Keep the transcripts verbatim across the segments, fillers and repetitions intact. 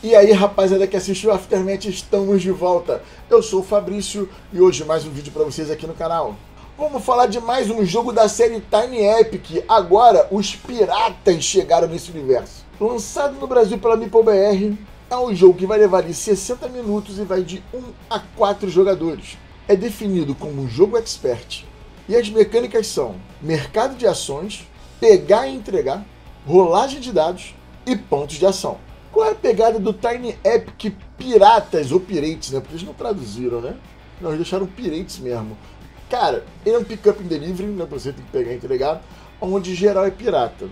E aí, rapaziada que assistiu o Aftermath, estamos de volta. Eu sou o Fabrício e hoje mais um vídeo para vocês aqui no canal. Vamos falar de mais um jogo da série Tiny Epic. Agora, os piratas chegaram nesse universo. Lançado no Brasil pela MeepleBR, é um jogo que vai levar de sessenta minutos e vai de um a quatro jogadores. É definido como um jogo expert. E as mecânicas são mercado de ações, pegar e entregar, rolagem de dados e pontos de ação. Qual é a pegada do Tiny Epic Piratas, ou Pirates, né? Porque eles não traduziram, né? Não, eles deixaram Pirates mesmo. Cara, ele é um pick-up and delivery, né? Você tem que pegar e entregar, onde geral é pirata.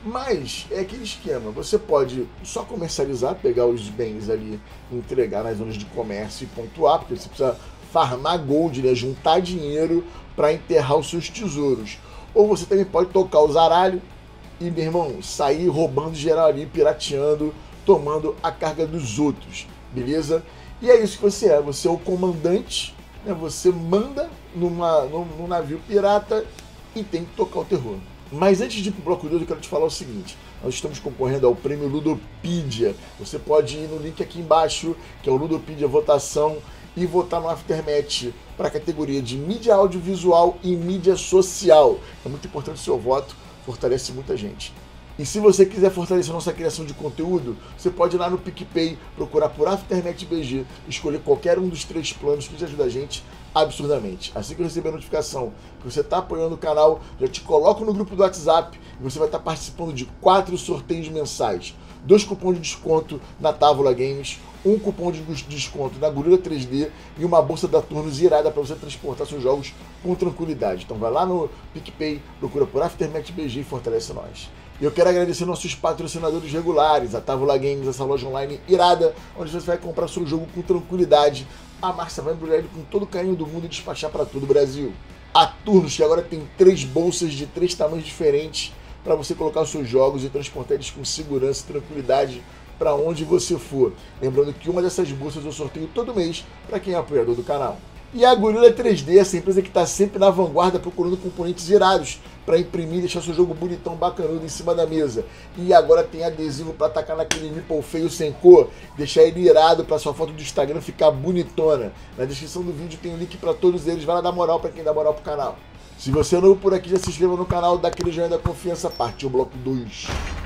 Mas é aquele esquema, você pode só comercializar, pegar os bens ali, entregar nas zonas de comércio e pontuar, porque você precisa farmar gold, né? Juntar dinheiro para enterrar os seus tesouros. Ou você também pode tocar o zaralho e, meu irmão, sair roubando geral ali, pirateando, tomando a carga dos outros, beleza? E é isso que você é, você é o comandante, né? Você manda numa, num, num navio pirata e tem que tocar o terror. Mas antes de ir pro bloco dois, eu quero te falar o seguinte: nós estamos concorrendo ao prêmio Ludopedia. Você pode ir no link aqui embaixo, que é o Ludopedia Votação, e votar no Aftermath para a categoria de mídia audiovisual e mídia social. É muito importante o seu voto, fortalece muita gente. E se você quiser fortalecer a nossa criação de conteúdo, você pode ir lá no PicPay, procurar por Aftermath B G, escolher qualquer um dos três planos que te ajuda a gente absurdamente. Assim que eu receber a notificação que você está apoiando o canal, já te coloco no grupo do WhatsApp e você vai estar participando de quatro sorteios mensais. Dois cupons de desconto na Távola Games, um cupom de desconto na Gorilla três D e uma bolsa da Turnos irada para você transportar seus jogos com tranquilidade. Então vai lá no PicPay, procura por Aftermath B G e fortalece nós. E eu quero agradecer nossos patrocinadores regulares, a Távola Games, essa loja online irada, onde você vai comprar seu jogo com tranquilidade. A Márcia vai embrulhar ele com todo o carinho do mundo e despachar para todo o Brasil. A Turnos, que agora tem três bolsas de três tamanhos diferentes para você colocar os seus jogos e transportar eles com segurança e tranquilidade para onde você for. Lembrando que uma dessas bolsas eu sorteio todo mês para quem é apoiador do canal. E a Gorilla três D, essa empresa que está sempre na vanguarda procurando componentes irados para imprimir e deixar seu jogo bonitão, bacanudo em cima da mesa. E agora tem adesivo para atacar naquele meeple feio sem cor, deixar ele irado para sua foto do Instagram ficar bonitona. Na descrição do vídeo tem o link para todos eles, vai lá dar moral para quem dá moral pro canal. Se você é novo por aqui, já se inscreva no canal, dá aquele joinha da confiança, partiu o bloco dois.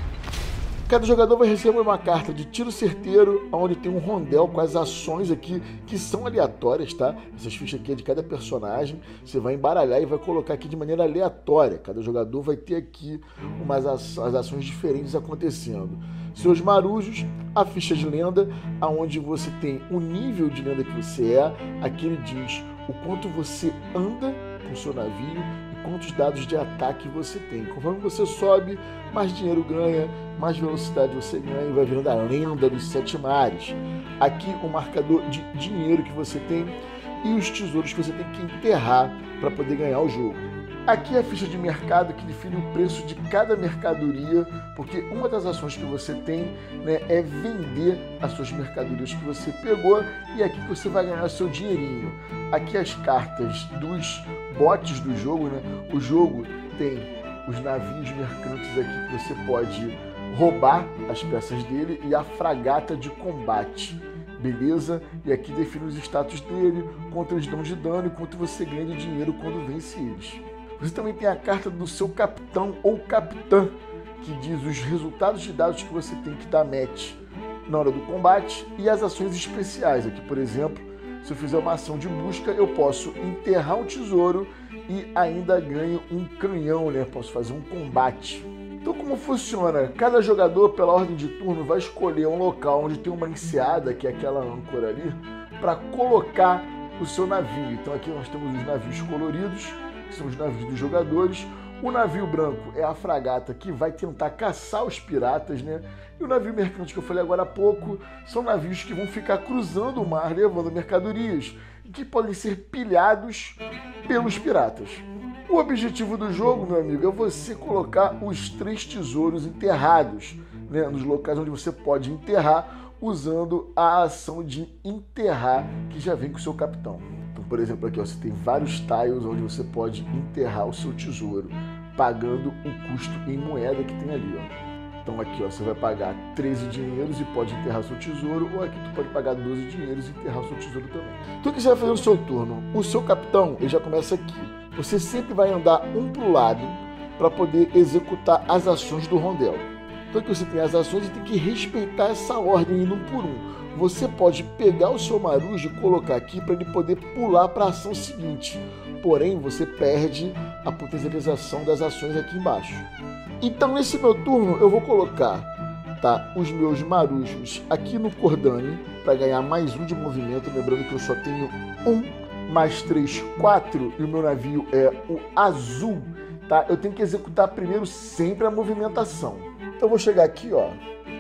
Cada jogador vai receber uma carta de tiro certeiro, onde tem um rondel com as ações aqui, que são aleatórias, tá? Essas fichas aqui é de cada personagem, você vai embaralhar e vai colocar aqui de maneira aleatória. Cada jogador vai ter aqui umas as ações diferentes acontecendo. Seus marujos, a ficha de lenda, onde você tem o nível de lenda que você é, aqui ele diz o quanto você anda com o seu navio, quantos dados de ataque você tem. Conforme você sobe, mais dinheiro ganha, mais velocidade você ganha e vai virando a lenda dos sete mares. Aqui o marcador de dinheiro que você tem e os tesouros que você tem que enterrar para poder ganhar o jogo. Aqui a ficha de mercado que define o preço de cada mercadoria, porque uma das ações que você tem, né, é vender as suas mercadorias que você pegou e aqui que você vai ganhar seu dinheirinho. Aqui as cartas dos botes do jogo, né? O jogo tem os navios mercantes aqui que você pode roubar as peças dele e a fragata de combate. Beleza? E aqui define os status dele, quanto eles dão de dano e quanto você ganha de dinheiro quando vence eles. Você também tem a carta do seu capitão ou capitã, que diz os resultados de dados que você tem que dar match na hora do combate e as ações especiais. Aqui, por exemplo, se eu fizer uma ação de busca, eu posso enterrar um tesouro e ainda ganho um canhão, né? Posso fazer um combate. Então, como funciona? Cada jogador, pela ordem de turno, vai escolher um local onde tem uma enseada, que é aquela âncora ali, para colocar o seu navio. Então, aqui nós temos os navios coloridos, que são os navios dos jogadores. O navio branco é a fragata que vai tentar caçar os piratas, né? E o navio mercante que eu falei agora há pouco são navios que vão ficar cruzando o mar, levando mercadorias e que podem ser pilhados pelos piratas. O objetivo do jogo, meu amigo, é você colocar os três tesouros enterrados, né? Nos locais onde você pode enterrar usando a ação de enterrar que já vem com o seu capitão. Então, por exemplo, aqui ó, você tem vários tiles onde você pode enterrar o seu tesouro, pagando o custo em moeda que tem ali, ó. Então aqui, ó, você vai pagar treze dinheiros e pode enterrar seu tesouro, ou aqui tu pode pagar doze dinheiros e enterrar seu tesouro também. Então o que você vai fazer no seu turno? O seu capitão, ele já começa aqui. Você sempre vai andar um para o lado para poder executar as ações do rondel. Então aqui você tem as ações e tem que respeitar essa ordem indo um por um. Você pode pegar o seu marujo e colocar aqui para ele poder pular para a ação seguinte. Porém, você perde a potencialização das ações aqui embaixo. Então, nesse meu turno, eu vou colocar, tá, os meus marujos aqui no Cordane para ganhar mais um de movimento. Lembrando que eu só tenho um, mais três, quatro, e o meu navio é o azul. Tá? Eu tenho que executar primeiro sempre a movimentação. Então, eu vou chegar aqui, ó.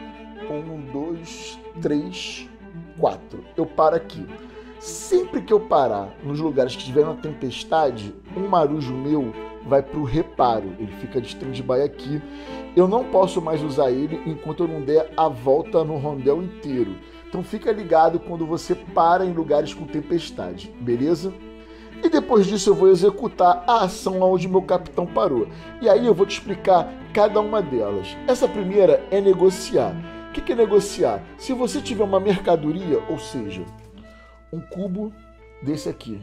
Um, dois, três, quatro. Eu paro aqui. Sempre que eu parar nos lugares que tiver uma tempestade, um marujo meu vai para o reparo. Ele fica de stand-by aqui. Eu não posso mais usar ele enquanto eu não der a volta no rondel inteiro. Então fica ligado quando você para em lugares com tempestade, beleza? E depois disso eu vou executar a ação onde meu capitão parou. E aí eu vou te explicar cada uma delas. Essa primeira é negociar. O que é negociar? Se você tiver uma mercadoria, ou seja, um cubo desse aqui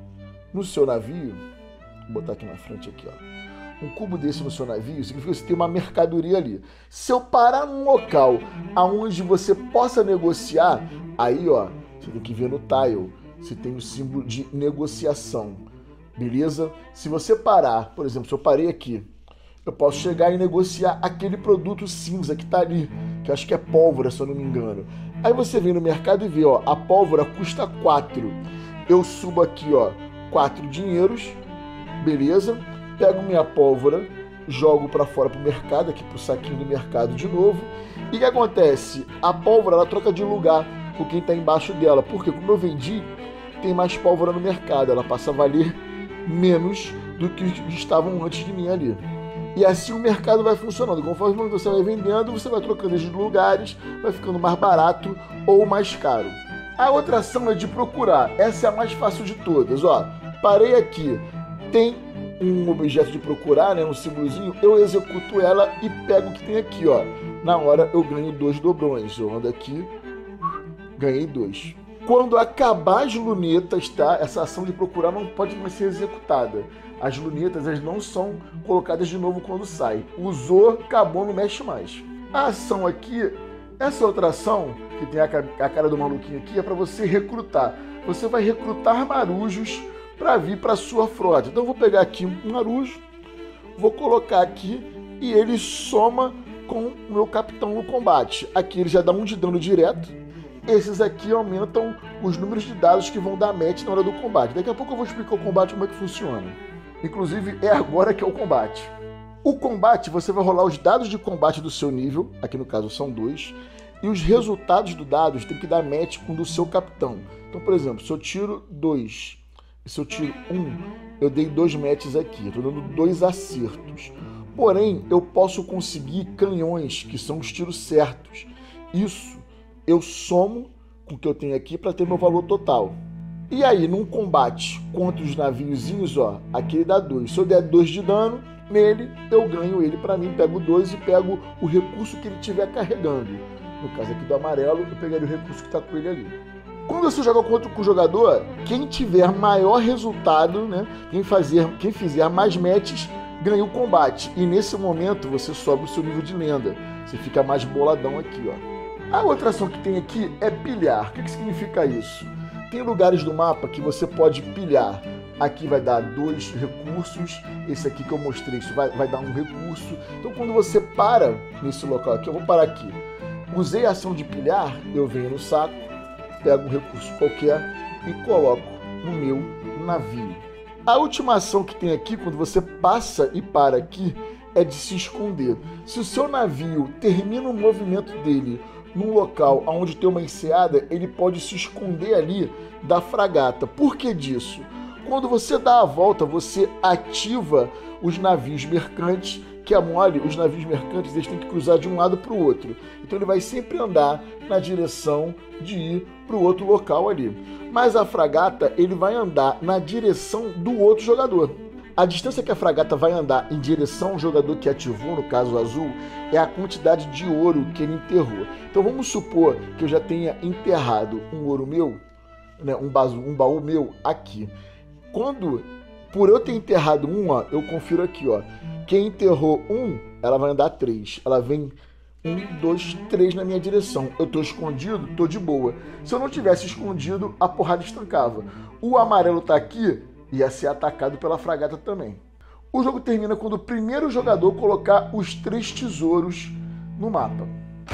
no seu navio, vou botar aqui na frente aqui, ó. Um cubo desse no seu navio significa que você tem uma mercadoria ali. Se eu parar num local aonde você possa negociar, aí, ó, você tem que ver no tile se tem o símbolo de negociação, beleza? Se você parar, por exemplo, se eu parei aqui, eu posso chegar e negociar aquele produto cinza que tá ali, que eu acho que é pólvora, se eu não me engano. Aí você vem no mercado e vê, ó, a pólvora custa quatro. Eu subo aqui, ó, quatro dinheiros, beleza? Pego minha pólvora, jogo para fora pro mercado, aqui pro saquinho do mercado de novo. E o que acontece? A pólvora, ela troca de lugar com quem tá embaixo dela, porque como eu vendi, tem mais pólvora no mercado, ela passa a valer menos do que estavam antes de mim ali. E assim o mercado vai funcionando. Conforme você vai vendendo, você vai trocando de lugares, vai ficando mais barato ou mais caro. A outra ação é de procurar. Essa é a mais fácil de todas. Ó, parei aqui, tem um objeto de procurar, né, um símbolozinho, eu executo ela e pego o que tem aqui, ó. Na hora eu ganho dois dobrões. Eu ando aqui, ganhei dois. Quando acabar as lunetas, tá? Essa ação de procurar não pode mais ser executada. As lunetas, elas não são colocadas de novo quando sai. Usou, acabou, não mexe mais. A ação aqui, essa outra ação, que tem a cara do maluquinho aqui, é para você recrutar. Você vai recrutar marujos para vir para sua frota. Então eu vou pegar aqui um marujo, vou colocar aqui e ele soma com o meu capitão no combate. Aqui ele já dá um de dano direto. Esses aqui aumentam os números de dados que vão dar match na hora do combate. Daqui a pouco eu vou explicar o combate, como é que funciona. Inclusive, é agora que é o combate. O combate, você vai rolar os dados de combate do seu nível, aqui no caso são dois, e os resultados do dados tem que dar match com o do seu capitão. Então, por exemplo, se eu tiro dois e se eu tiro um, eu dei dois matches aqui, estou dando dois acertos. Porém, eu posso conseguir canhões, que são os tiros certos. Isso eu somo com o que eu tenho aqui para ter meu valor total. E aí, num combate contra os naviozinhos, ó, aqui ele dá dois. Se eu der dois de dano nele, eu ganho ele para mim, pego dois e pego o recurso que ele estiver carregando. No caso aqui do amarelo, eu pegaria o recurso que está com ele ali. Quando você joga contra o jogador, quem tiver maior resultado, né, quem, fazer, quem fizer mais matches, ganha o combate. E nesse momento, você sobe o seu nível de lenda. Você fica mais boladão aqui, ó. A outra ação que tem aqui é pilhar. O que, que significa isso? Tem lugares do mapa que você pode pilhar. Aqui vai dar dois recursos. Esse aqui que eu mostrei, isso vai, vai dar um recurso. Então, quando você para nesse local aqui, eu vou parar aqui. Usei a ação de pilhar, eu venho no saco, pego um recurso qualquer e coloco no meu navio. A última ação que tem aqui, quando você passa e para aqui, é de se esconder. Se o seu navio termina o movimento dele num local onde tem uma enseada, ele pode se esconder ali da fragata. Por que disso? Quando você dá a volta, você ativa os navios mercantes, que é mole, os navios mercantes eles têm que cruzar de um lado para o outro. Então ele vai sempre andar na direção de ir para o outro local ali. Mas a fragata, ele vai andar na direção do outro jogador. A distância que a fragata vai andar em direção ao jogador que ativou, no caso azul, é a quantidade de ouro que ele enterrou. Então vamos supor que eu já tenha enterrado um ouro meu, né, um, baú, um baú meu aqui. Quando, por eu ter enterrado um, ó, eu confiro aqui, ó, quem enterrou um, ela vai andar três. Ela vem um, dois, três na minha direção. Eu tô escondido, tô de boa. Se eu não tivesse escondido, a porrada estancava. O amarelo tá aqui, ia ser atacado pela fragata também. O jogo termina quando o primeiro jogador colocar os três tesouros no mapa.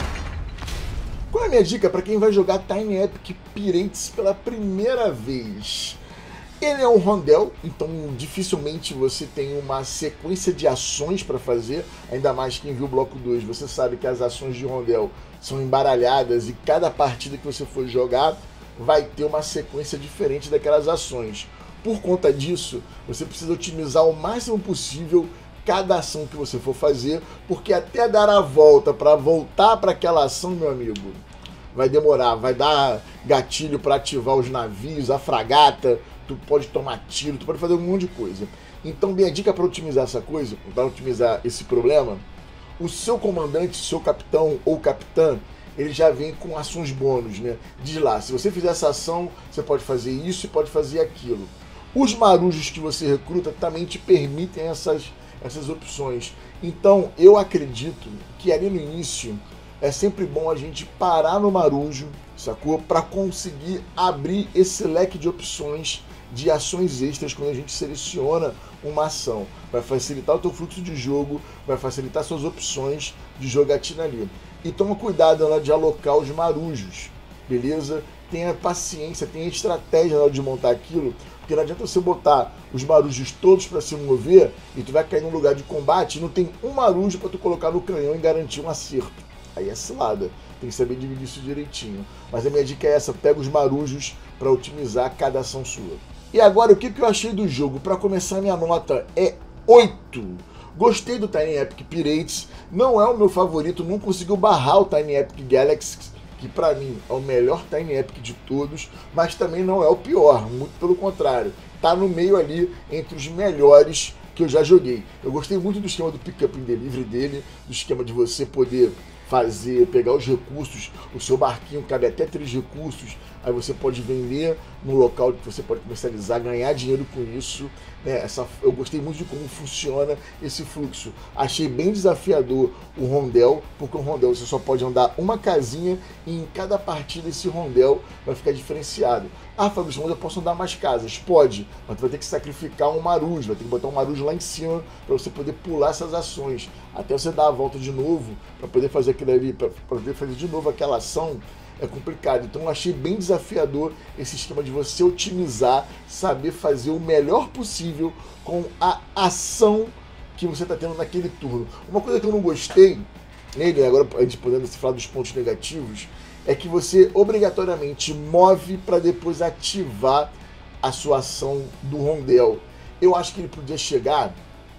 Qual é a minha dica para quem vai jogar Tiny Epic Pirates pela primeira vez? Ele é um rondel, então dificilmente você tem uma sequência de ações para fazer, ainda mais quem viu o bloco dois, você sabe que as ações de rondel são embaralhadas e cada partida que você for jogar vai ter uma sequência diferente daquelas ações. Por conta disso, você precisa otimizar o máximo possível cada ação que você for fazer, porque até dar a volta para voltar para aquela ação, meu amigo, vai demorar, vai dar gatilho para ativar os navios, a fragata, tu pode tomar tiro, tu pode fazer um monte de coisa. Então, minha dica para otimizar essa coisa, para otimizar esse problema, o seu comandante, seu capitão ou capitã, ele já vem com ações bônus, né? Diz lá, se você fizer essa ação, você pode fazer isso e pode fazer aquilo. Os marujos que você recruta também te permitem essas, essas opções. Então, eu acredito que ali no início é sempre bom a gente parar no marujo, sacou? Para conseguir abrir esse leque de opções de ações extras quando a gente seleciona uma ação. Vai facilitar o teu fluxo de jogo, vai facilitar suas opções de jogatina ali. E toma cuidado na hora de alocar os marujos, beleza? Tenha paciência, tenha estratégia na hora de montar aquilo, porque não adianta você botar os marujos todos para se mover e tu vai cair num lugar de combate e não tem um marujo para tu colocar no canhão e garantir um acerto. Aí é cilada, tem que saber dividir isso direitinho. Mas a minha dica é essa, pega os marujos para otimizar cada ação sua. E agora, o que eu achei do jogo? Para começar, minha nota é oito. Gostei do Tiny Epic Pirates, não é o meu favorito, não conseguiu barrar o Tiny Epic Galaxy, que para mim é o melhor Tiny Epic de todos, mas também não é o pior, muito pelo contrário. Tá no meio ali entre os melhores que eu já joguei. Eu gostei muito do esquema do Pickup and Delivery dele, do esquema de você poder fazer, pegar os recursos, o seu barquinho cabe até três recursos, aí você pode vender no local que você pode comercializar, ganhar dinheiro com isso. Né? Essa, eu gostei muito de como funciona esse fluxo. Achei bem desafiador o rondel, porque o rondel você só pode andar uma casinha e em cada partida esse rondel vai ficar diferenciado. Ah, Fabrício, mas eu posso andar mais casas? Pode, mas tu vai ter que sacrificar um marujo, vai ter que botar um marujo lá em cima para você poder pular essas ações, até você dar a volta de novo para poder fazer aquilo ali, para poder fazer de novo aquela ação. É complicado, então eu achei bem desafiador esse esquema de você otimizar, saber fazer o melhor possível com a ação que você está tendo naquele turno. Uma coisa que eu não gostei nele, agora a gente podendo falar dos pontos negativos, é que você obrigatoriamente move para depois ativar a sua ação do rondel. Eu acho que ele podia chegar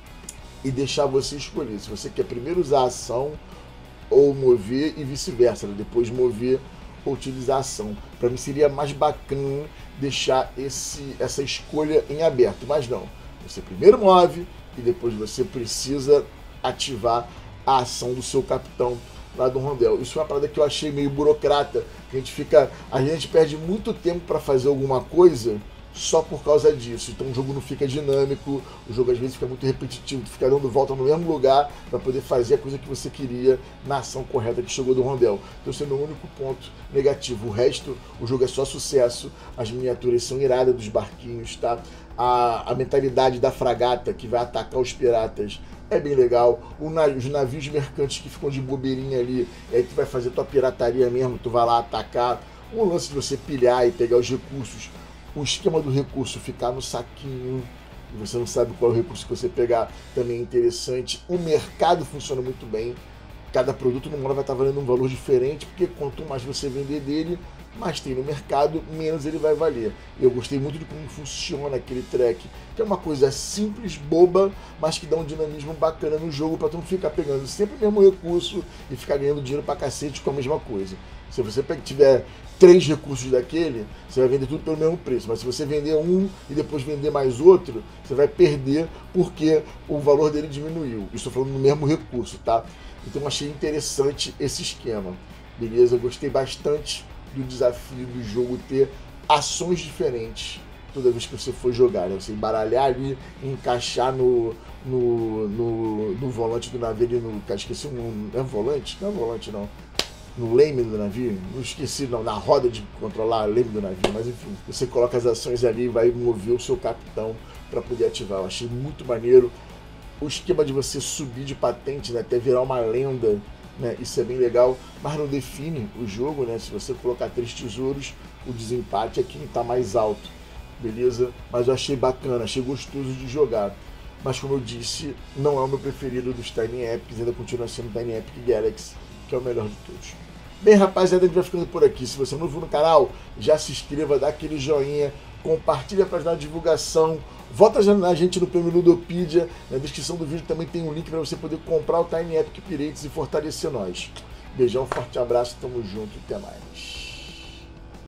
e deixar você escolher se você quer primeiro usar a ação ou mover e vice-versa, né? Depois mover ou utilizar a ação. Para mim seria mais bacana deixar esse, essa escolha em aberto, mas não. Você primeiro move e depois você precisa ativar a ação do seu capitão lá do rondel. Isso é uma parada que eu achei meio burocrata, que a gente fica, a gente perde muito tempo para fazer alguma coisa só por causa disso. Então o jogo não fica dinâmico, o jogo às vezes fica muito repetitivo, tu fica dando volta no mesmo lugar para poder fazer a coisa que você queria na ação correta que chegou do rondel. Então esse é o meu único ponto negativo. O resto, o jogo é só sucesso, as miniaturas são iradas dos barquinhos, tá? A, a mentalidade da fragata que vai atacar os piratas é bem legal. O nav os navios mercantes que ficam de bobeirinha ali, e aí tu vai fazer tua pirataria mesmo, tu vai lá atacar. O lance de você pilhar e pegar os recursos, o esquema do recurso ficar no saquinho, e você não sabe qual é o recurso que você pegar, também é interessante. O mercado funciona muito bem. cada produto no modo vai estar valendo um valor diferente, porque quanto mais você vender dele, mais tem no mercado, menos ele vai valer. Eu gostei muito de como funciona aquele track, que é uma coisa simples, boba, mas que dá um dinamismo bacana no jogo para tu não ficar pegando sempre o mesmo recurso e ficar ganhando dinheiro pra cacete com a mesma coisa. Se você tiver três recursos daquele, você vai vender tudo pelo mesmo preço, mas se você vender um e depois vender mais outro, você vai perder porque o valor dele diminuiu. Estou falando no mesmo recurso, tá? Então achei interessante esse esquema, beleza? Eu gostei bastante do desafio do jogo ter ações diferentes toda vez que você for jogar, né? Você embaralhar ali, encaixar no, no, no, no volante do navio, ali no, esqueci o nome, não é volante? Não é volante não, no leme do navio, não esqueci não, na roda de controlar o leme do navio, mas enfim, você coloca as ações ali e vai mover o seu capitão para poder ativar. Eu achei muito maneiro o esquema de você subir de patente, né, até virar uma lenda, né, isso é bem legal, mas não define o jogo, né? Se você colocar três tesouros, o desempate é quem está mais alto, beleza? Mas eu achei bacana, achei gostoso de jogar. Mas como eu disse, não é o meu preferido dos Tiny Epics, ainda continua sendo o Tiny Epic Galaxy, que é o melhor de todos. Bem, rapaziada, a gente vai ficando por aqui. Se você é novo no canal, já se inscreva, dá aquele joinha, compartilha para ajudar na divulgação, vota na gente no Prêmio Ludopedia. Na descrição do vídeo também tem um link para você poder comprar o Tiny Epic Pirates e fortalecer nós. Beijão, forte abraço, tamo junto, até mais.